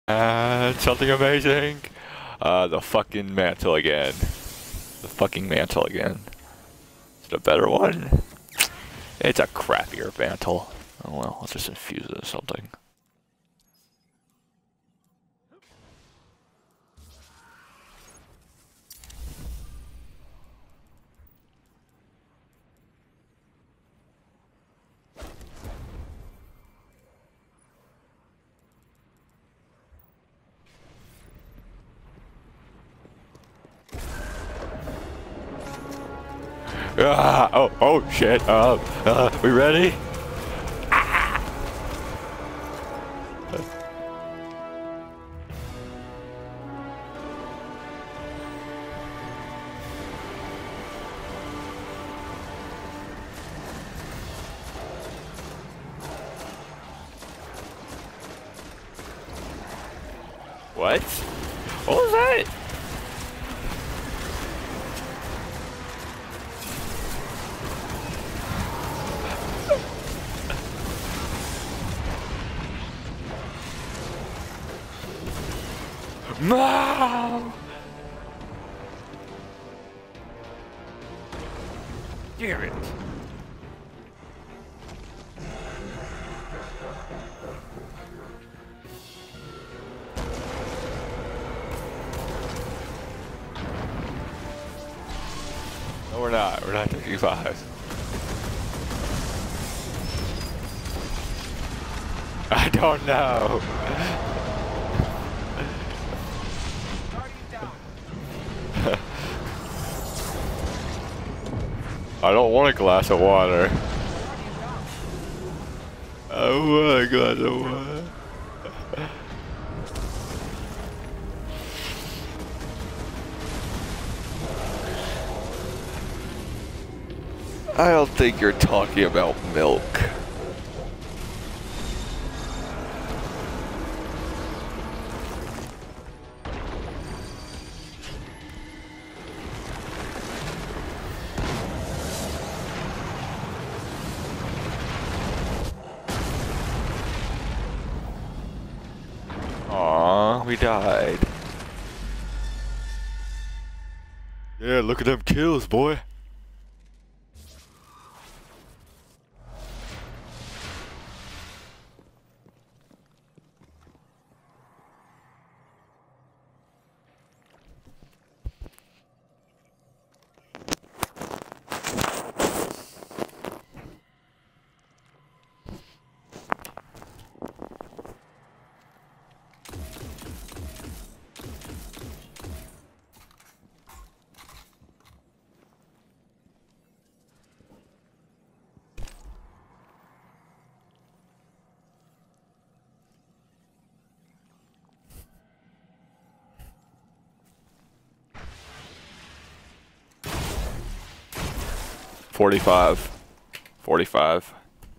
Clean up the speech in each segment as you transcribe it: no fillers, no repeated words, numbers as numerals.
Something amazing. The fucking mantle again. The fucking mantle again. Is it a better one? It's a crappier mantle. Oh well, let's just infuse it with something. Oh shit. We ready? What? What was that? No! Damn it. No, we're not. We're not 55. I don't know. I don't want a glass of water. I want a glass of water. I don't think you're talking about milk. Aw, we died. Yeah, look at them kills, boy. $45. $45.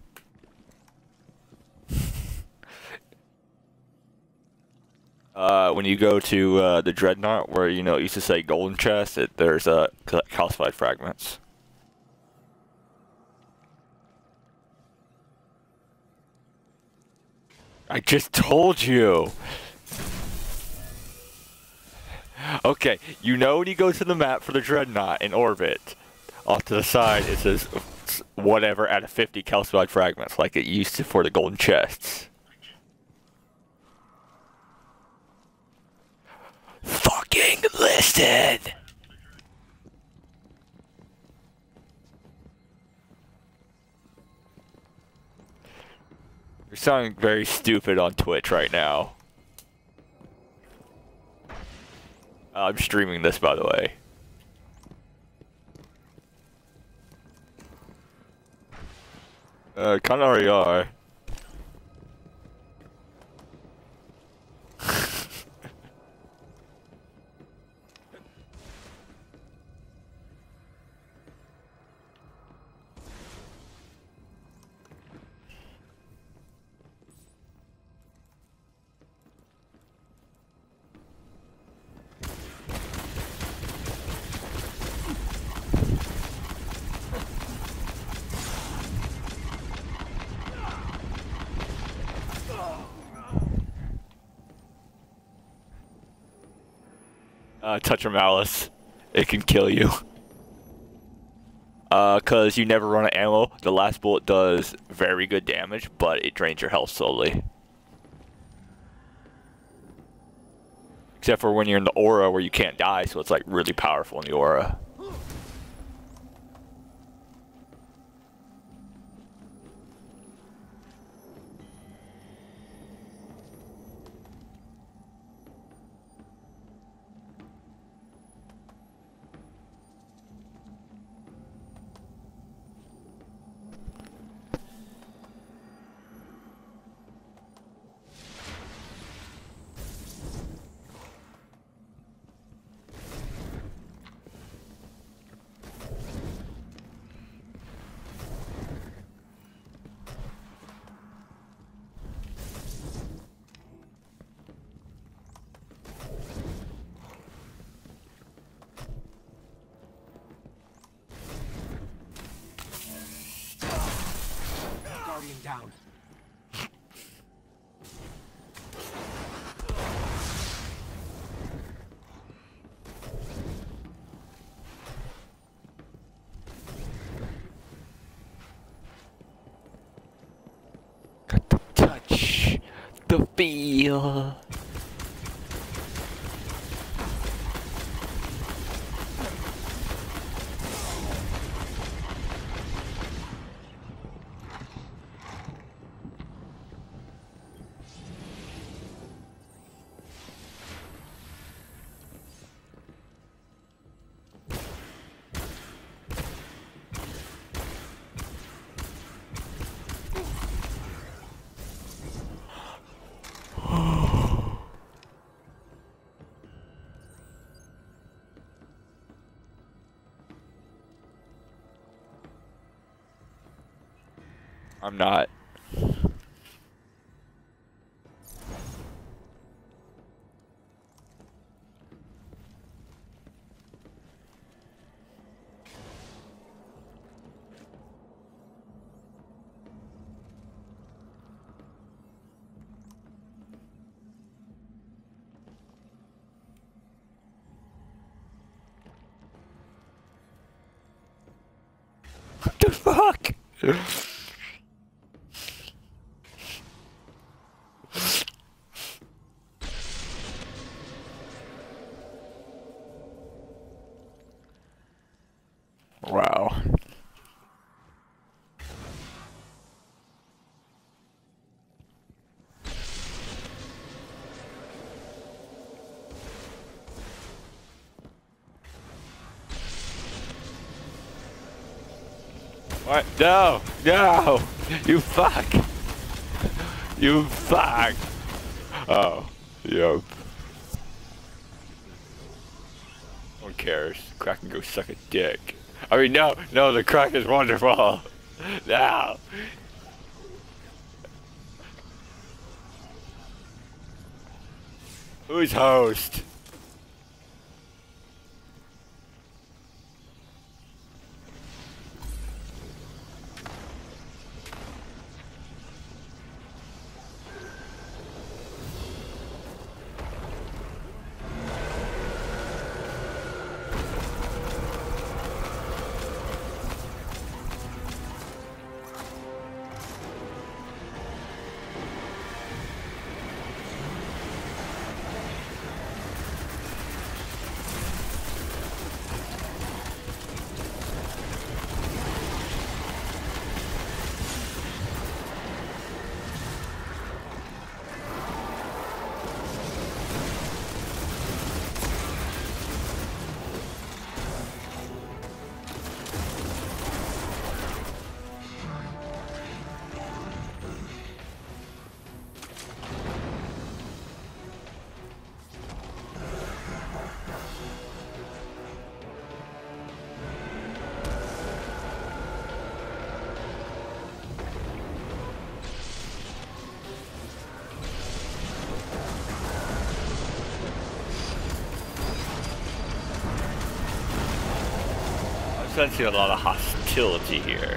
When you go to the Dreadnought, where you know it used to say golden chest, there's calcified fragments. I just told you. Okay, you know when you go to the map for the Dreadnought in orbit, off to the side it says whatever out of 50 calcified fragments, like it used to for the golden chests. Fucking listen! You're sounding very stupid on Twitch right now. I'm streaming this, by the way. Kinda already are. Touch or Malice. It can kill you. Cause you never run out of ammo. The last bullet does very good damage, but it drains your health slowly. Except for when you're in the aura where you can't die, so it's like really powerful in the aura. Down. Got the touch, the feel. I'm not. What the fuck? Wow. What? No! No! You fuck! You fuck! Oh. Yep. No one cares. Kraken go suck a dick. I mean, no, no, the crack is wonderful. No. Who's host? I'm sensing a lot of hostility here.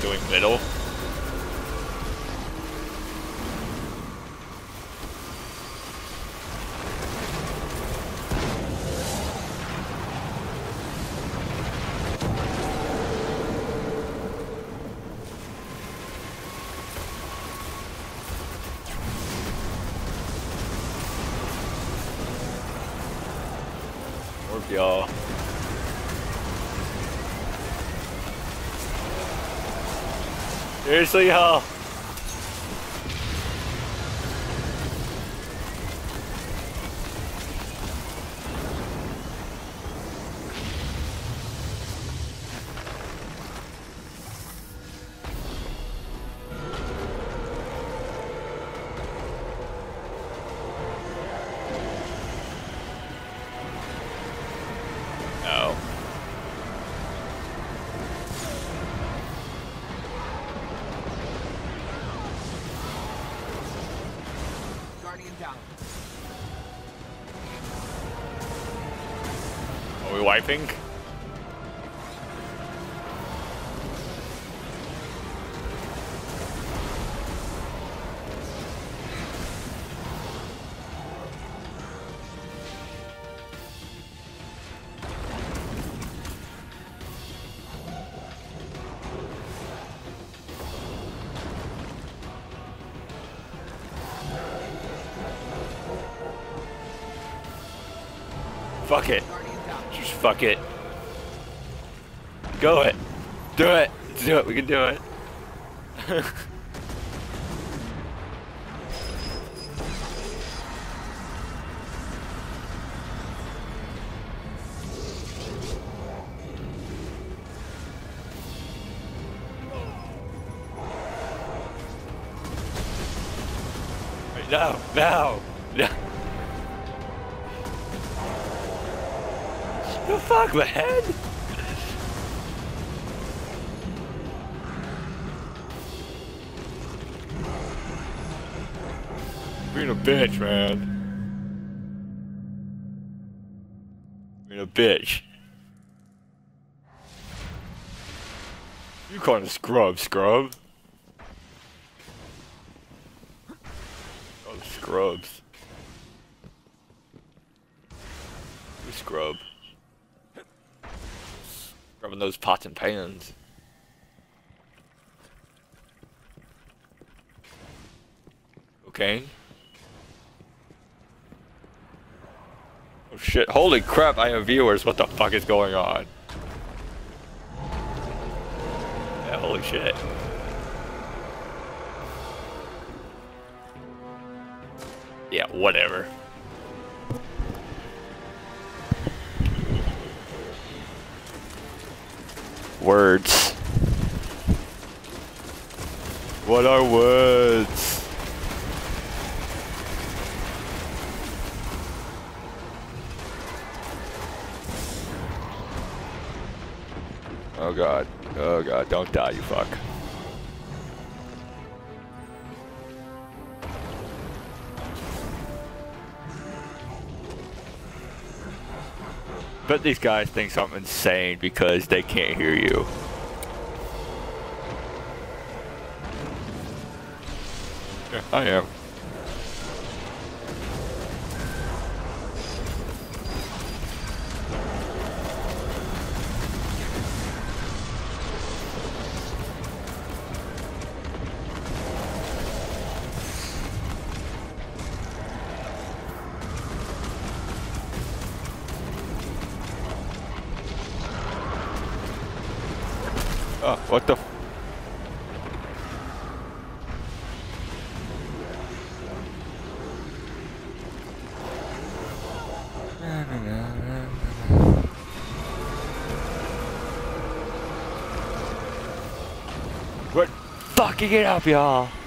doing middle. Y'all. Seriously, y'all? No. Guardian down. Are we wiping? Fuck it. Just fuck it. Go it. Do it. Do it. We can do it. No, no, no. The fuck, man? Being a bitch, man. Being a bitch. You calling a scrub, scrub? Oh, scrubs. You scrub. Grabbing those pots and pans. Okay. Oh shit, holy crap, I have viewers, what the fuck is going on? Yeah, holy shit. Yeah, whatever. Words. What are words? Oh god. Oh god, don't die, you fuck. Bet these guys think something insane because they can't hear you. Yeah, I am. Oh, what the f- What? Fucking it up, y'all.